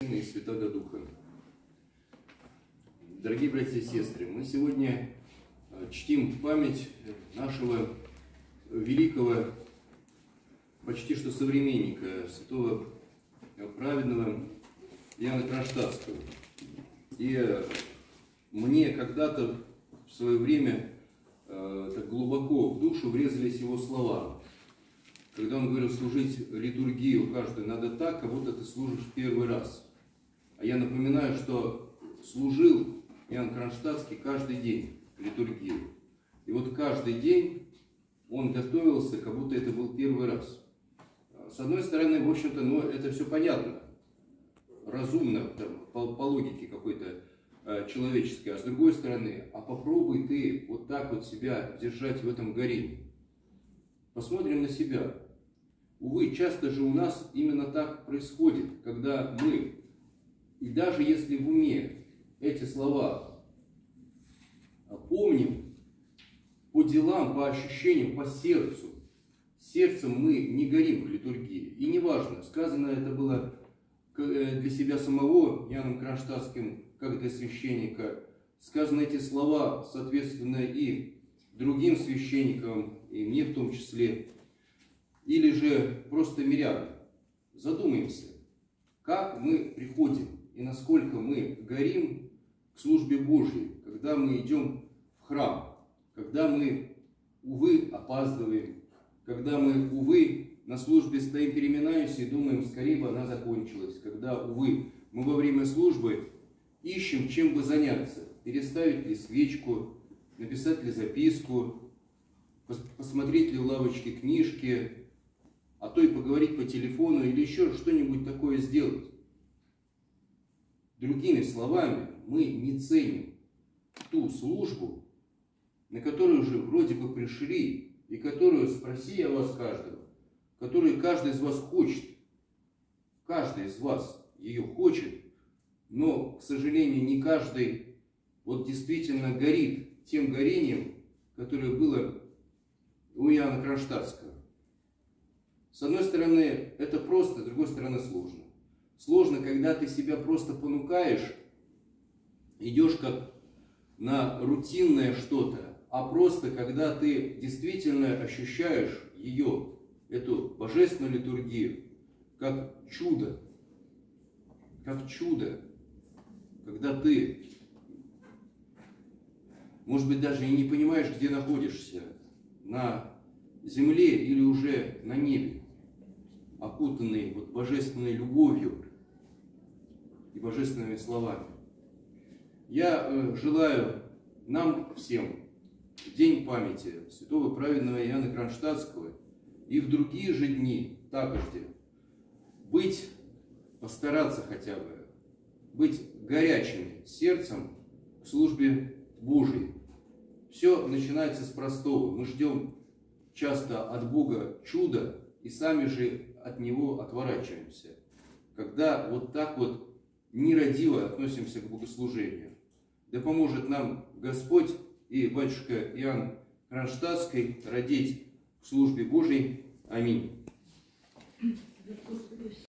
и Святаго Духа. Дорогие братья и сестры, мы сегодня чтим память нашего великого, почти что современника, святого праведного Иоанна Кронштадтского. И мне когда-то в свое время так глубоко в душу врезались его слова. Когда он говорил, служить литургию каждую надо так, как будто ты служишь первый раз. А я напоминаю, что служил Иоанн Кронштадтский каждый день литургию. И вот каждый день он готовился, как будто это был первый раз. С одной стороны, в общем-то, это все понятно, разумно, там, по логике какой-то человеческой. А с другой стороны, а попробуй ты вот так вот себя держать в этом горении. Посмотрим на себя. Увы, часто же у нас именно так происходит, когда мы, и даже если в уме эти слова помним, по делам, по ощущениям, по сердцу, сердцем мы не горим в литургии. И неважно, сказано это было для себя самого Иоанном Кронштадтским, как для священника, сказаны эти слова, соответственно, и другим священникам, и мне в том числе, или же просто мирянам. Задумаемся, как мы приходим и насколько мы горим к службе Божьей, когда мы идем в храм, когда мы, увы, опаздываем, когда мы, увы, на службе стоим, переминаемся и думаем, скорее бы она закончилась, когда, увы, мы во время службы ищем, чем бы заняться, переставить ли свечку, написать ли записку, посмотреть ли в лавочке книжки, а то и поговорить по телефону или еще что-нибудь такое сделать. Другими словами, мы не ценим ту службу, на которую уже вроде бы пришли, и которую, спроси я вас каждого, которую каждый из вас хочет. Каждый из вас ее хочет, но, к сожалению, не каждый вот действительно горит тем горением, которое было у Иоанна Кронштадтского. С одной стороны, это просто, с другой стороны, сложно. Сложно, когда ты себя просто понукаешь, идешь как на рутинное что-то, а просто, когда ты действительно ощущаешь ее, эту божественную литургию, как чудо, когда ты, может быть, даже и не понимаешь, где находишься, на земле или уже на небе, окутанный вот божественной любовью и божественными словами. Я желаю нам всем в День памяти святого праведного Иоанна Кронштадтского и в другие же дни такожде постараться хотя бы быть горячими сердцем к службе Божией. Все начинается с простого. Мы ждем часто от Бога чуда и сами же от Него отворачиваемся, когда вот так вот нерадиво относимся к богослужению. Да поможет нам Господь и батюшка Иоанн Кронштадтский родить в службе Божией. Аминь.